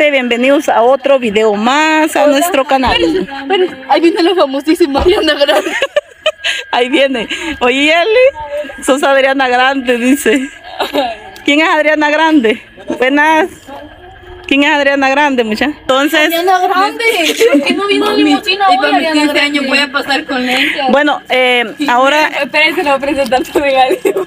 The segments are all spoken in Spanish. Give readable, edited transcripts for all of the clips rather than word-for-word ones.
gente, bienvenidos a otro video más a nuestro canal. Pero, ahí viene la famosísima Adriana Grande. Ahí viene. Oye, Eli, sos Adriana Grande, dice. ¿Quién es Adriana Grande? Buenas. ¿Quién es Adriana Grande, muchacha? Entonces... Adriana Grande. ¿Por qué no vino limusina hoy? Y para mis 15 años voy a pasar con lentes. Bueno, ahora... Espérense, no voy a presentar su negativa.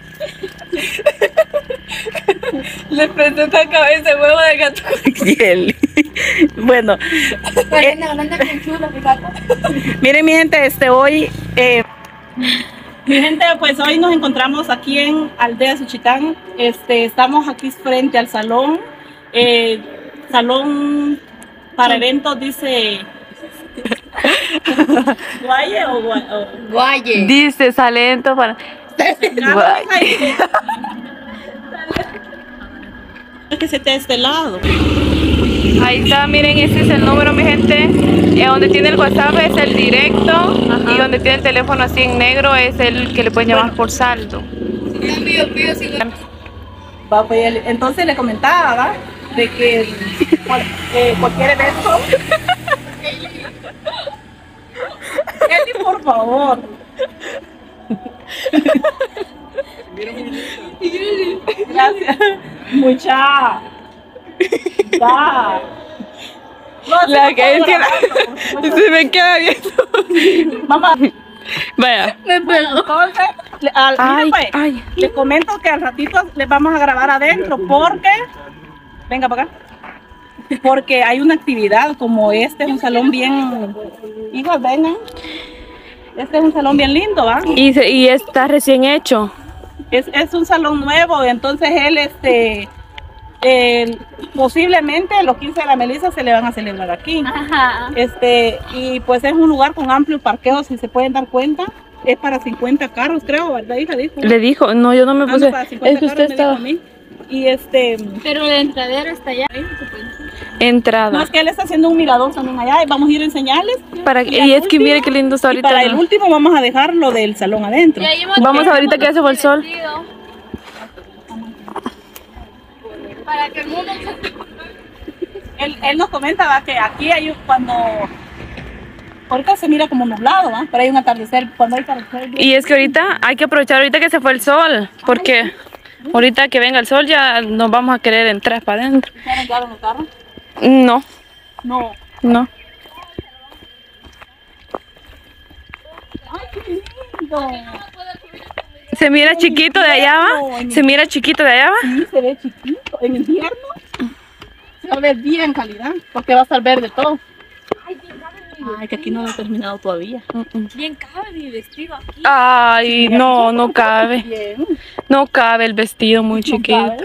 Les presento a cabeza de huevo de gato. Eli. Bueno. Miren, mi gente, hoy... mi gente, pues hoy nos encontramos aquí en Aldea Suchitán. Estamos aquí frente al salón. Salón para eventos, dice Guaye o Guaye. Dice Salento para que se te de este lado. ahí está, miren, este es el número, mi gente. Donde tiene el WhatsApp es el directo. Ajá. Y donde tiene el teléfono así en negro es el que le pueden llamar por saldo. Entonces le comentaba, ¿va? De que cualquier evento. Eli, por favor. Gracias. Mucha. Da. No, la que es que se me queda viendo. Mamá. Vaya. Me pegó. Entonces, le comento que al ratito les vamos a grabar adentro porque... Venga para acá. Porque hay una actividad como este es un salón bien... Hijos, vengan. Este es un salón bien lindo, ¿va? Y está recién hecho. Es un salón nuevo, entonces él, posiblemente los 15 de la Melissa se le van a celebrar aquí. Ajá. Y pues es un lugar con amplio parqueo, si se pueden dar cuenta. Es para 50 carros, creo, ¿verdad, hija? Dijo. Le dijo, no, yo no me puse. Es que usted estaba... Y pero el entradero está allá. Entrada. No, es que él está haciendo un mirador también allá y vamos a ir a enseñarles. Y es que mire qué lindo está ahorita. Y para el último vamos a dejar lo del salón adentro. Vamos ahorita que ya se fue el sol. Para que el mundo él nos comentaba que aquí hay cuando... Ahorita se mira como nublado, ¿va? Pero hay un atardecer, cuando hay atardecer... Y es que ahorita hay que aprovechar ahorita que se fue el sol, porque ahorita que venga el sol ya nos vamos a querer entrar para adentro. ¿Quieren entrar en el carro? No. No. No. Ay, qué lindo. Se mira chiquito de allá, ¿va? Se mira chiquito de allá, ¿va? Sí, se ve chiquito. En invierno se va a ver bien calidad, porque va a estar verde todo. Ay, que aquí no lo he terminado todavía. bien cabe mi vestido aquí. Ay, no, no cabe. Bien. No cabe el vestido muy chiquito.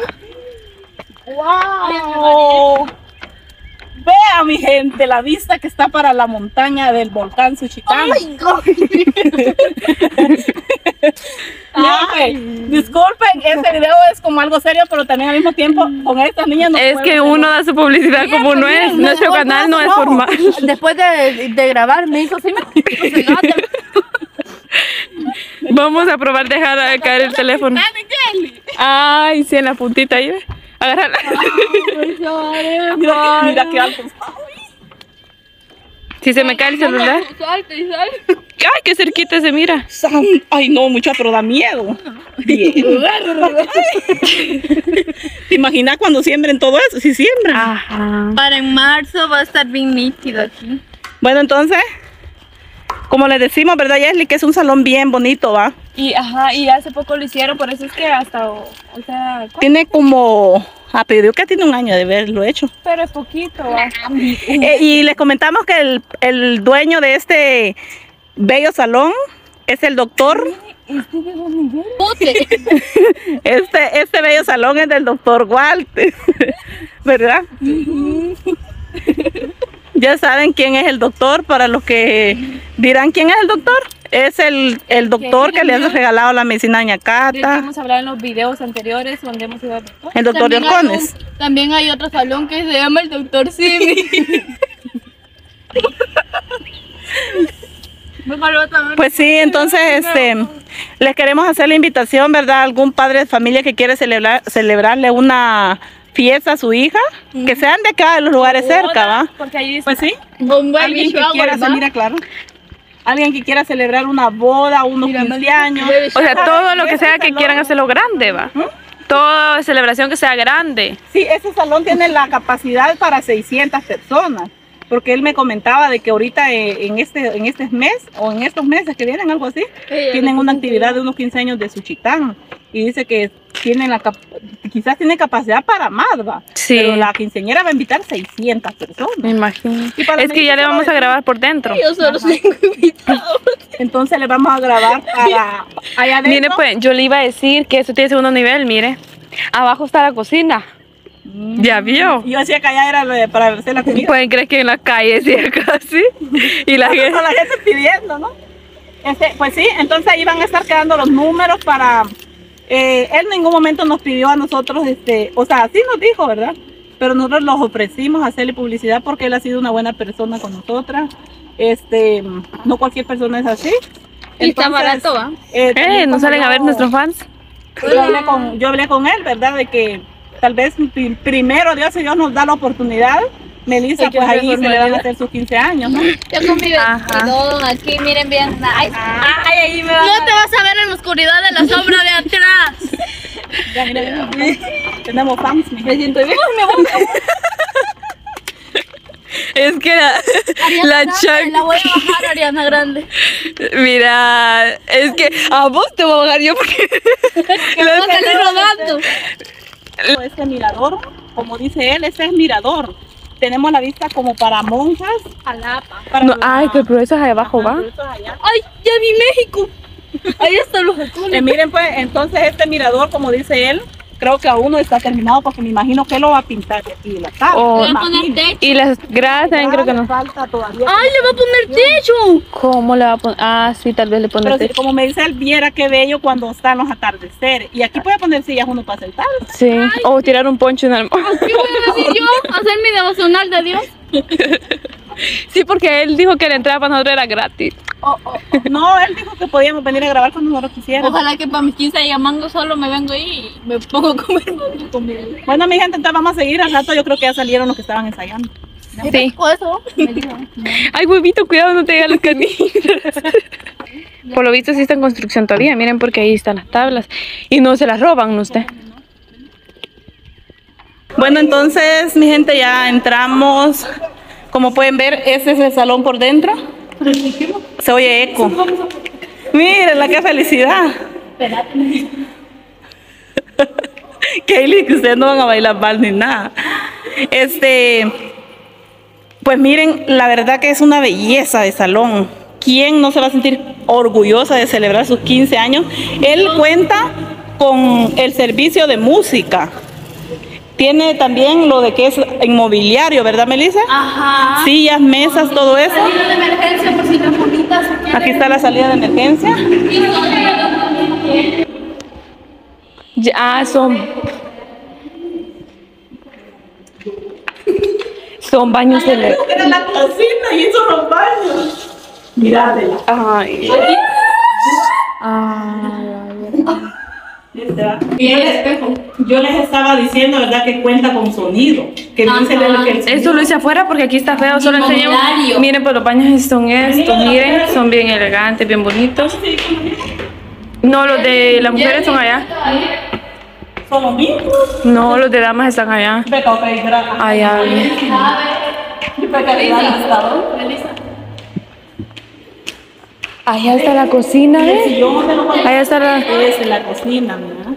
¡Wow! Vea, mi gente, la vista que está para la montaña del volcán Suchitán. Disculpen, este video es como algo serio, pero también al mismo tiempo con estas niñas no es que uno da su publicidad como no es. Nuestro canal no es formal. Después de grabar me hizo así. Vamos a probar dejar caer el teléfono. Ay, sí, en la puntita ahí. Agárrala. Mira qué alto. Si se me cae el celular. Ay, qué cerquita se mira. Ay, no, mucho, pero da miedo. Bien. ¿Te imaginas cuando siembren todo eso? Si siembran. Ajá. Para en marzo va a estar bien nítido aquí. Bueno, entonces, como les decimos, ¿verdad, Yesli? Que es un salón bien bonito, ¿va? Y hace poco lo hicieron, por eso es que hasta, o sea, tiene como, pero que tiene un año de haberlo hecho. Pero es poquito, ¿va? Y les comentamos que el dueño de este bello salón es el doctor. Este bello salón es del doctor Walter, ¿verdad? Ya saben quién es el doctor, para los que dirán quién es el doctor. Es el doctor que le ha regalado la medicina a Doña Cata. Hemos hablado en los videos anteriores donde hemos ido al doctor. El doctor de Orcones. También hay otro salón que se llama el doctor Simi. Pues sí, entonces les queremos hacer la invitación, ¿verdad? Algún padre de familia que quiere celebrarle una fiesta a su hija, que sean de acá, de los lugares cerca, ¿va? Porque ahí dice, Pues sí, Con baby alguien que shower, quiera, ¿va? mira, claro. Alguien que quiera celebrar una boda, unos 15 años. o sea, todo lo que Ese sea que salón- quieran hacerlo grande, va. Toda celebración que sea grande. Sí, ese salón tiene la capacidad para 600 personas. Porque él me comentaba de que ahorita en este mes o en estos meses que vienen, algo así, tienen una actividad de unos 15 años de Suchitán. Y dice que tienen quizás tiene capacidad para más, va. Sí. Pero la quinceañera va a invitar 600 personas. Me imagino. Y para Es que ya le vamos a grabar por dentro. Yo solo tengo invitados. Entonces le vamos a grabar para allá adentro. Mire, pues, yo le iba a decir que eso tiene segundo nivel, mire. Abajo está la cocina. ¿Ya vio? Yo decía que allá era lo para hacer la comida. Pueden creer que en la calle sí, casi. Y la gente... Con la gente pidiendo, ¿no? Pues sí, entonces ahí van a estar quedando los números para... él en ningún momento nos pidió a nosotros, o sea, sí nos dijo, ¿verdad? Pero nosotros los ofrecimos hacerle publicidad porque él ha sido una buena persona con nosotras. No cualquier persona es así. Y está Entonces, barato, ¿va? también ¿no como salen a ver nuestros fans? yo hablé con él, ¿verdad? De que tal vez primero Dios, si Dios nos da la oportunidad, Melissa, Sí, pues ahí mejor se le van a manera. hacer sus 15 años, ¿no? Yo con mi vestidón aquí, miren bien. Ay, Ahí me no te vas a ver en la oscuridad de la sombra de atrás. Ya, mira, tenemos fans, mi gente. Me siento bien. Me voy Es que Ariana la Grande, Chuck... la voy a bajar, Ariana Grande. Mira, es que a vos te voy a bajar yo porque... Que me va a salir rodando. Este mirador, como dice él, ese es mirador. Tenemos la vista como para monjas. Jalapa. Para No, ay, pero eso es ahí abajo, ¿va? eso es allá. Ay, ya vi México. Ahí están los azules. Miren pues, entonces este mirador, como dice él, creo que aún no está terminado porque me imagino que él lo va a pintar de aquí de la tarde. Oh. Le van a poner techo. Y las gradas también creo que no. Falta todavía. Ay, le va a poner techo. ¿Cómo le va a poner? Ah, sí, tal vez le pone Pero sí, techo. como me dice él, viera qué bello cuando están los atardeceres. Y aquí puede poner sillas uno para sentarse. Sí, o tirar un poncho en el... ¿Qué voy a decir yo? Hacer mi devocional de Dios. Sí, porque él dijo que la entrada para nosotros era gratis. No, él dijo que podíamos venir a grabar cuando nosotros quisiéramos. Ojalá que para mis 15 haya mango solo me vengo ahí y me pongo a comer mango conmigo. Bueno, mi gente, entonces vamos a seguir. Al rato yo creo que ya salieron los que estaban ensayando. Sí. O eso. Ay, huevito, cuidado, no te llegan los canillos. Por lo visto sí está en construcción todavía, miren porque ahí están las tablas. Y no se las roban, ¿no usted? Bueno, entonces, mi gente, ya entramos. Como pueden ver, ese es el salón por dentro. Se oye eco. Mírenla, qué felicidad. Kaylee, que ustedes no van a bailar mal ni nada. Pues miren, la verdad que es una belleza de salón. ¿Quién no se va a sentir orgullosa de celebrar sus 15 años? Él cuenta con el servicio de música. Tiene también lo de que es inmobiliario, ¿verdad, Melissa? Ajá. Sillas, mesas, todo eso. Salida de emergencia por si las bonitas. Aquí está la salida de emergencia. Ya son baños de ley. Era la cocina y hizo los baños. Mírala. Ay. Yo les estaba diciendo, ¿verdad? Que cuenta con sonido. Que dice que el Esto lo hice afuera porque aquí está feo, solo enseño. Inmobiliario. Miren, pues los baños son estos, miren, son bien elegantes, bien bonitos. No, los de las mujeres son allá. son los mismos. No, los de damas están allá. Beca, ok, gracias. Allá. Allá está la cocina, ¿eh? Sillón de los Allá está la... es la cocina, mira.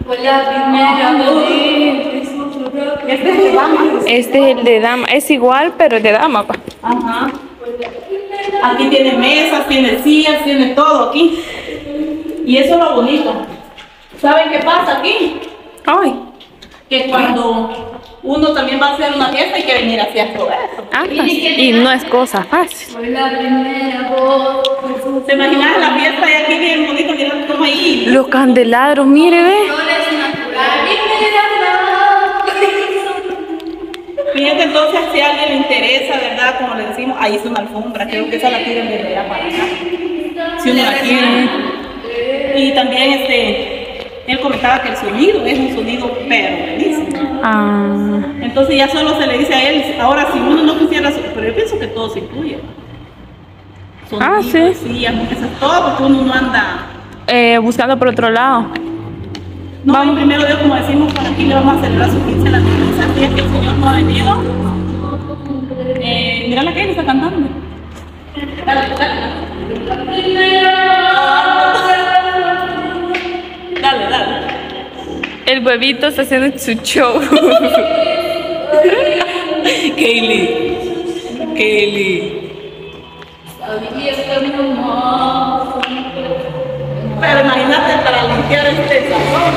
Este es el de dama. Es igual, pero es de dama, pa. Ajá. Aquí tiene mesas, tiene sillas, tiene todo aquí. Y eso es lo bonito. ¿Saben qué pasa aquí? Ay. Que cuando uno también va a hacer una fiesta hay que venir a hacer todo eso. Ah, y no es cosa fácil. ¿Se imaginan la fiesta y aquí bien bonito? Miren cómo ahí. Los candelabros, mire, ve. Fíjense entonces si a alguien le interesa, ¿verdad? Como le decimos, ahí es una alfombra, creo que esa la tienen desde allá para acá. Si uno la quiere. Y también él comentaba que el sonido es un sonido pero buenísimo. Entonces ya solo se le dice a él, ahora si uno no quisiera, pero yo pienso que todo se incluye. Sí. Sí, eso es todo, porque uno no anda buscando por otro lado. No, vamos. Primero Dios, como decimos, por aquí le vamos a celebrar su 15 la misa, así es que el Señor no ha venido. Mira la que él está cantando. Dale. El huevito está haciendo su show. Kaylee. Pero imagínate para limpiar este salón.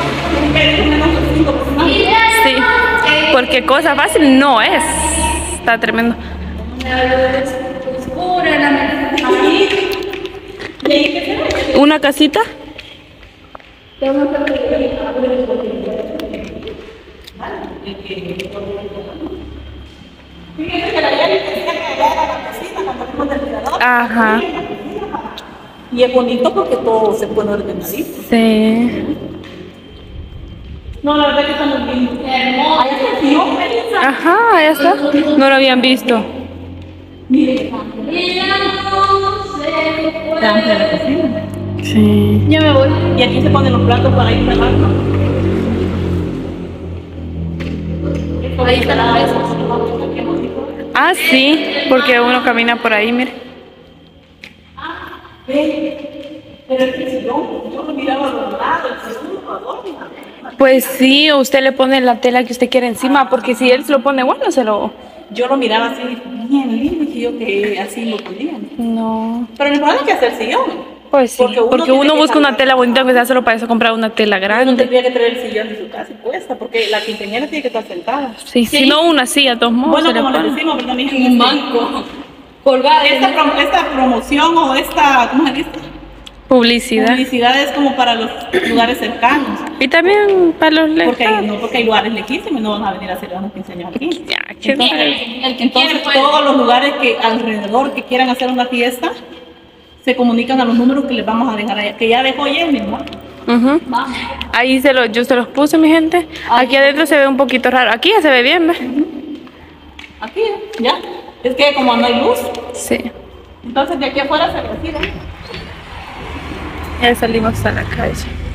Sí, porque cosa fácil no es. Está tremendo. ¿Una casita? Ajá. Y es bonito porque todo se pone ordenadito. Sí. No, la verdad que está muy lindo. Hermoso. Ajá, ya está. No lo habían visto. Sí. Ya me voy. Y aquí se ponen los platos para ir cerrando. Ahí están las mesas. Ah, sí, porque uno camina por ahí, mire. Pero es que si yo lo miraba a los lados, el segundo adorna. Pues sí, usted le pone la tela que usted quiere encima, porque si él se lo pone bueno, se lo... Yo lo miraba así, bien lindo, dije yo que así lo podían. No. Pero lo importante es que hacer sillón. Pues sí, porque uno busca una tela bonita, que sea solo para eso comprar una tela grande. Uno tendría que traer el sillón de su casa y cuesta, porque la quinceañera tiene que estar sentada. Sí, si no una silla, de todos modos. Bueno, como les decimos, ¿verdad, mi gente? Un banco. Colgada. Esta promoción o esta, ¿cómo se dice? Publicidad es como para los lugares cercanos. Y también para los lejanos. Porque hay lugares lejísimos y no van a venir a hacer unos quinceañeros aquí. Entonces puede. Todos los lugares que alrededor que quieran hacer una fiesta se comunican a los números que les vamos a dejar allá, que ya dejó Jenny, ¿no? Ahí yo se los puse, mi gente. Aquí adentro se ve un poquito raro. Aquí ya se ve bien, ¿ves? Aquí, ya. Es que como no hay luz. Sí. Entonces de aquí afuera se retira. Ya salimos a la calle.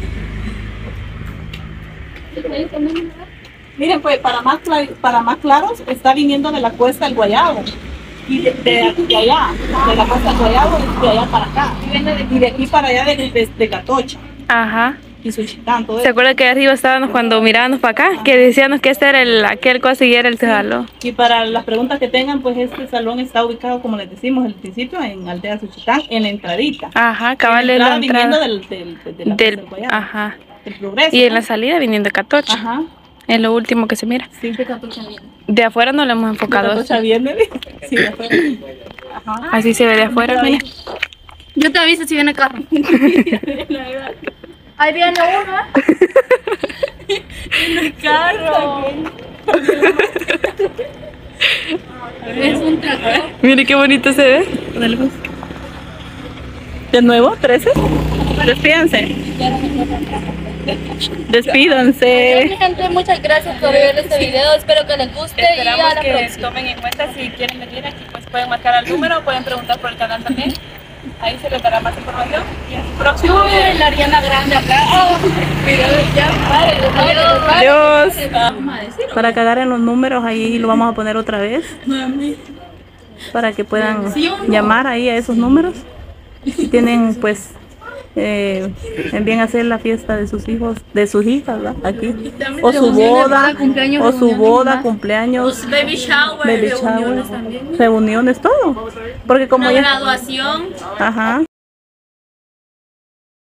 Miren, pues para más claros, está viniendo de la cuesta del Guayabo. Y de allá, de la costa del Guayabo, de allá para acá. Y de aquí para allá de Catocha. Ajá. Y Suchitán, todo eso. ¿Se acuerda que arriba estábamos cuando mirábamos para acá? Que decíamos que este era aquel cosa y era el salón. Y para las preguntas que tengan, pues este salón está ubicado, como les decimos al principio, en Aldea Suchitán, en la entradita. Ajá, cabal en la entrada. Viniendo del Guayabo. Ajá. Del Progreso. Y en la salida viniendo de Catocha. Ajá. Es lo último que se mira. Sí, de Catocha viene. De afuera no lo hemos enfocado. De Catocha viene. Sí, de afuera. Ajá. Así se ve de afuera, mira. Yo te aviso si viene carro. Ahí viene uno. El carro. Es un tractor. Mire qué bonito se ve. ¿De nuevo? ¿13? Despídanse. Despídanse. Mi gente, muchas gracias por ver este video. Espero que les guste. Esperamos y a la que próxima. tomen en cuenta si quieren venir aquí, pues pueden marcar el número, pueden preguntar por el canal también. Ahí se les dará más información. Y en el próximo video. La Ariana Grande acá. Oh, pero ya, Adiós. Para que agarren los números, ahí lo vamos a poner otra vez. Para que puedan llamar ahí a esos números. Si tienen, pues, bien hacer la fiesta de sus hijos, de sus hijas, ¿verdad? Aquí. O su boda, cumpleaños, baby shower, reuniones, todo. Porque como una ya... graduación. Ajá.